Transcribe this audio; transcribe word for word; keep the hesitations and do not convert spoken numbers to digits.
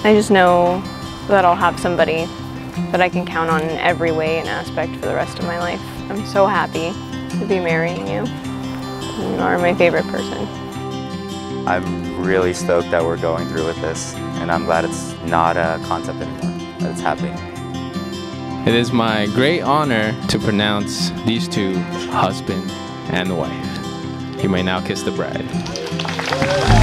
I just know that I'll have somebody that I can count on in every way and aspect for the rest of my life. I'm so happy to be marrying you. You are my favorite person. I'm really stoked that we're going through with this, and I'm glad it's not a concept anymore, that it's happening. It is my great honor to pronounce these two husband and wife. You may now kiss the bride.